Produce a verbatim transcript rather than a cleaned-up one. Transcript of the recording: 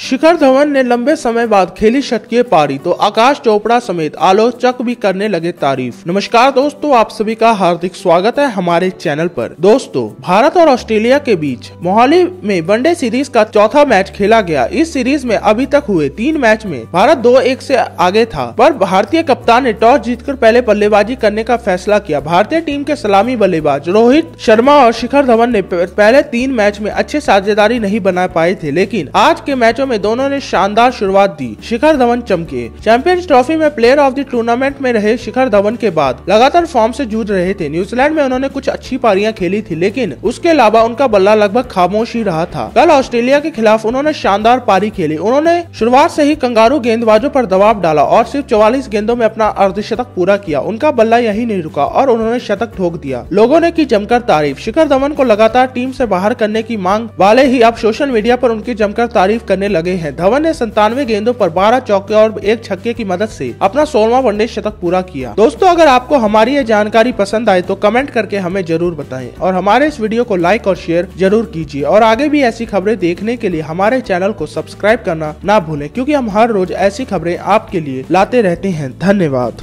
शिखर धवन ने लंबे समय बाद खेली शतकीय पारी तो आकाश चोपड़ा समेत आलोचक भी करने लगे तारीफ। नमस्कार दोस्तों, आप सभी का हार्दिक स्वागत है हमारे चैनल पर। दोस्तों, भारत और ऑस्ट्रेलिया के बीच मोहाली में वनडे सीरीज का चौथा मैच खेला गया। इस सीरीज में अभी तक हुए तीन मैच में भारत दो एक से आगे था, पर भारतीय कप्तान ने टॉस जीतकर पहले बल्लेबाजी करने का फैसला किया। भारतीय टीम के सलामी बल्लेबाज रोहित शर्मा और शिखर धवन ने पहले तीन मैच में अच्छे साझेदारी नहीं बना पाए थे, लेकिन आज के मैचों में दोनों ने शानदार शुरुआत दी। शिखर धवन चमके। चैंपियंस ट्रॉफी में प्लेयर ऑफ द टूर्नामेंट में रहे शिखर धवन के बाद लगातार फॉर्म से जूझ रहे थे। न्यूजीलैंड में उन्होंने कुछ अच्छी पारियां खेली थी, लेकिन उसके अलावा उनका बल्ला लगभग खामोश ही रहा था। कल ऑस्ट्रेलिया के खिलाफ उन्होंने शानदार पारी खेली। उन्होंने शुरुआत से ही कंगारू गेंदबाजों पर दबाव डाला और सिर्फ चौवालीस गेंदों में अपना अर्धशतक पूरा किया। उनका बल्ला यही नहीं रुका और उन्होंने शतक ठोक दिया। लोगों ने की जमकर तारीफ। शिखर धवन को लगातार टीम से बाहर करने की मांग वाले ही अब सोशल मीडिया पर उनकी जमकर तारीफ करने लगे हैं। धवन ने संतानवे गेंदों पर बारह चौके और एक छक्के की मदद से अपना सोलहवां वनडे शतक पूरा किया। दोस्तों, अगर आपको हमारी ये जानकारी पसंद आए तो कमेंट करके हमें जरूर बताएं और हमारे इस वीडियो को लाइक और शेयर जरूर कीजिए। और आगे भी ऐसी खबरें देखने के लिए हमारे चैनल को सब्सक्राइब करना ना भूलें, क्योंकि हम हर रोज ऐसी खबरें आपके लिए लाते रहते हैं। धन्यवाद।